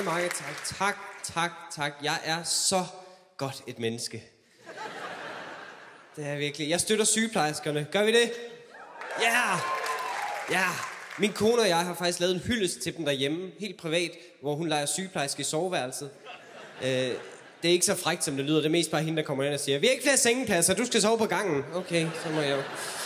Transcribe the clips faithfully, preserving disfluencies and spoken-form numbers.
mange, mange tak. Tak, tak, tak. Jeg er så godt et menneske. Det er virkelig. Jeg støtter sygeplejerskerne. Gør vi det? Ja! Yeah! Ja! Yeah. Min kone og jeg har faktisk lavet en hyldest til dem derhjemme, helt privat, hvor hun leger sygeplejerske i soveværelset. Øh, det er ikke så frækt, som det lyder. Det er mest bare hende, der kommer ind og siger, vi har ikke flere sengepladser, du skal sove på gangen. Okay, så må jeg jo.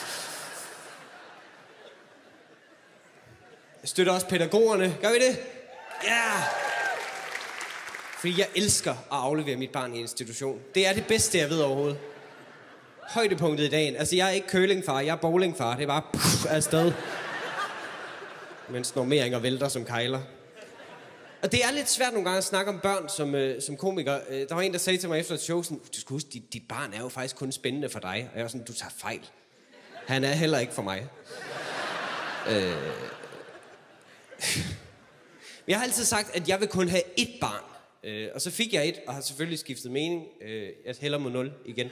Jeg støtter også pædagogerne. Gør vi det? Ja! Yeah! Fordi jeg elsker at aflevere mit barn i institution. Det er det bedste, jeg ved overhovedet. Højdepunktet i dagen. Altså, jeg er ikke curlingfar, jeg er bowlingfar. Det er bare puff, afsted. Mens normeringer vælter som kejler. Og det er lidt svært nogle gange at snakke om børn som, øh, som komiker. Øh, der var en, der sagde til mig efter et show, sådan, du skal huske, dit, dit barn er jo faktisk kun spændende for dig. Og jeg var sådan, du tager fejl. Han er heller ikke for mig. øh... Jeg har altid sagt, at jeg vil kun have ét barn. Øh, og så fik jeg et, og har selvfølgelig skiftet mening. Øh, jeg hælder mod nul igen.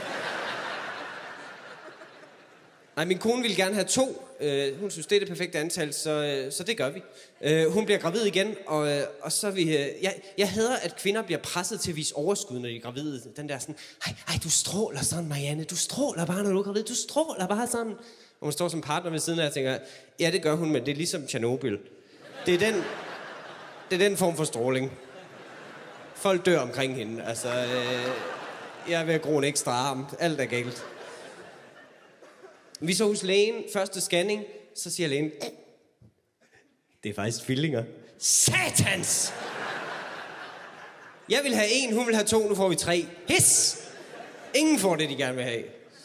Nej, min kone ville gerne have to. Øh, hun synes, det er det perfekte antal, så, øh, så det gør vi. Øh, hun bliver gravid igen, og, øh, og så vi... Øh, jeg, jeg hader, at kvinder bliver presset til at vise overskud, når de er gravide. Den der sådan, ej, ej, du stråler sådan, Marianne. Du stråler bare, når du er gravid. Du stråler bare sådan. Og hun står som partner ved siden af og tænker, ja, det gør hun, men det er ligesom Tjernobyl. Det er den, det er den form for stråling. Folk dør omkring hende. Altså, øh, jeg er ved at gro en ekstra arm. Alt er galt. Vi så hos lægen, første scanning, så siger lægen, det er faktisk tvillinger. Satans! Jeg vil have en, hun vil have to, nu får vi tre. His! Ingen får det, de gerne vil have.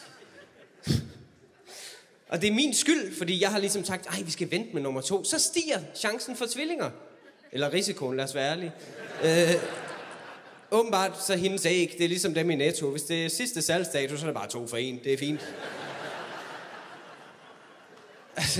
Og det er min skyld, fordi jeg har ligesom sagt, ej, vi skal vente med nummer to. Så stiger chancen for tvillinger. Eller risikoen, lad os være ærlige. Øh, åbenbart så hendes æg, det er ligesom dem i Netto. Hvis det er sidste salgsdato, så er det bare to for en. Det er fint. Altså.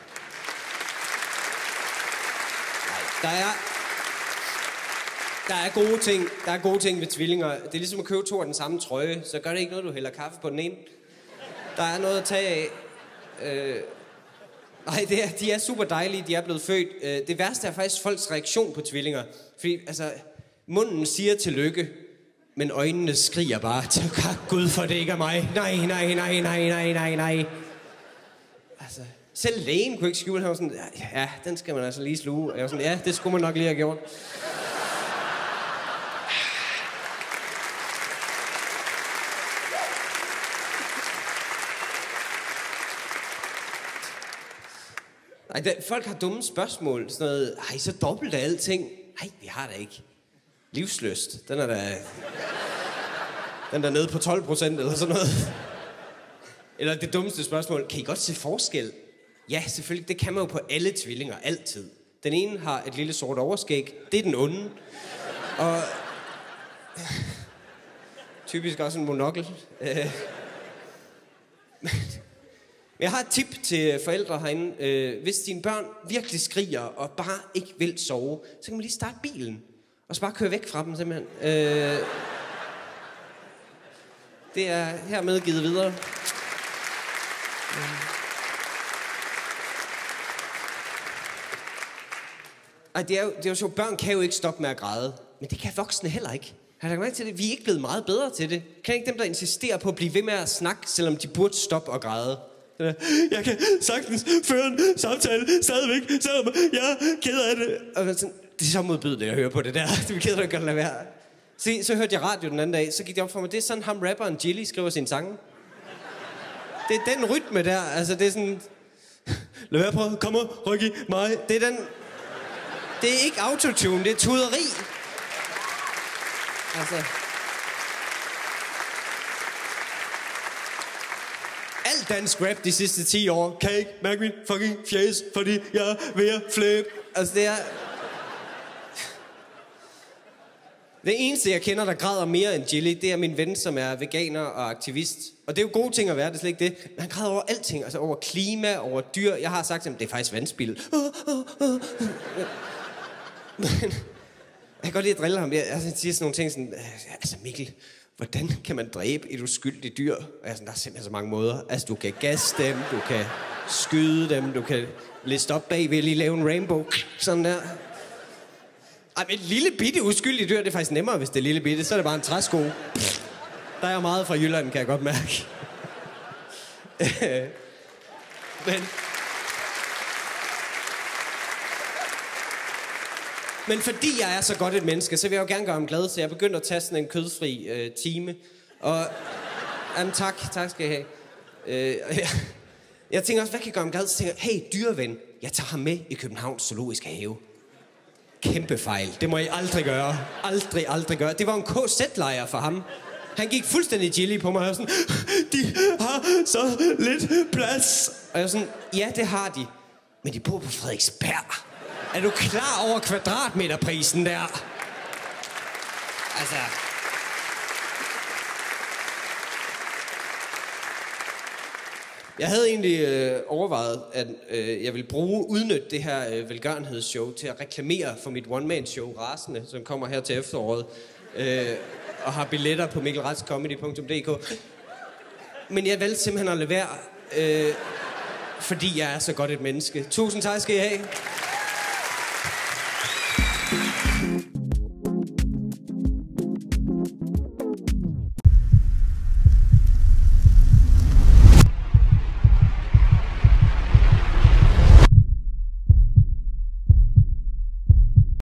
Der er, der er gode ting, der er gode ting ved tvillinger. Det er ligesom at købe to af den samme trøje, så gør det ikke noget, du hælder kaffe på den ene. Der er noget at tage af. Øh, nej, det er, de er super dejlige, de er blevet født. Øh, det værste er faktisk folks reaktion på tvillinger. Fordi, altså, munden siger tillykke, men øjnene skriger bare, tak Gud for det ikke er mig. Nej, nej, nej, nej, nej, nej, nej. Altså, selv lægen kunne ikke skjule, han var sådan, ja, den skal man altså lige sluge. Og jeg var sådan, ja, det skulle man nok lige have gjort. Nej, der, folk har dumme spørgsmål. Sådan noget, ej, så dobbelt af alting. Nej, vi har da ikke. Livslyst, den er da... Den er nede på tolv procent eller sådan noget. Eller det dummeste spørgsmål, kan I godt se forskel? Ja, selvfølgelig, det kan man jo på alle tvillinger, altid. Den ene har et lille sort overskæg, det er den onde. Og... Typisk også en monokkel. Jeg har et tip til forældre herinde. Øh, hvis dine børn virkelig skriger og bare ikke vil sove, så kan man lige starte bilen. Og så bare køre væk fra dem, simpelthen. Øh, det er hermed givet videre. Øh. Ej, det er, jo, det er jo så, børn kan jo ikke stoppe med at græde. Men det kan voksne heller ikke. Har du lagt mærke til det? Vi er ikke blevet meget bedre til det. Kan ikke dem, der insisterer på at blive ved med at snakke, selvom de burde stoppe og græde? Jeg kan sagtens føre en samtale stadigvæk, selvom jeg er ked af det. Og sådan, det er så modbydeligt at høre på det der. Det er ked af, at lade være. Se, så hørte jeg radio den anden dag, så gik det op for mig, det er sådan, ham rapperen Gilly skriver sine sange. Det er den rytme der, altså det er sådan... Lad være på, kom og ryk i mig. Det er den... Det er ikke autotune, det er tuderi. Altså... Alt dansk rap de sidste ti år kan ikke mærke min fucking fjes, fordi jeg er ved at flip. Altså det er... Det eneste jeg kender, der græder mere end Gilly, det er min ven, som er veganer og aktivist. Og det er jo gode ting at være, det er slet ikke det. Men han græder over alting, altså over klima, over dyr. Jeg har sagt til ham, det er faktisk vandspild. Jeg kan godt lide at drille ham. Jeg, jeg siger sådan nogle ting sådan, altså Mikkel, hvordan kan man dræbe et uskyldigt dyr? Og jeg er sådan, der er simpelthen så mange måder. Altså, du kan gasse dem, du kan skyde dem, du kan liste op bagved, lige lave en rainbow. Sådan der. Ej, men lille bitte uskyldig dyr, det er faktisk nemmere, hvis det er lille bitte. Så er det bare en træsko. Der er meget fra Jylland, kan jeg godt mærke. men... Men fordi jeg er så godt et menneske, så vil jeg jo gerne gøre ham glad, så jeg begyndte at tage sådan en kødfri øh, time. Og... Jamen tak, tak skal I have. Øh, jeg, jeg tænker også, hvad kan jeg gøre ham glad? Så tænker jeg, hey dyreven, jeg tager ham med i Københavns Zoologiske Have. Kæmpe fejl. Det må I aldrig gøre. Aldrig, aldrig gøre. Det var en K Z-lejr for ham. Han gik fuldstændig chili på mig og sådan, de har så lidt plads. Og jeg var sådan, ja, det har de. Men de bor på Frederiksberg. Er du klar over kvadratmeterprisen der? Altså... Jeg havde egentlig øh, overvejet, at øh, jeg ville bruge, udnytte det her øh, velgørenhedsshow til at reklamere for mit one-man-show, Rasende, som kommer her til efteråret, øh, og har billetter på mikkelratscomedy punktum d k. Men jeg valgte simpelthen at lade være, øh, fordi jeg er så godt et menneske. Tusind tak skal I have.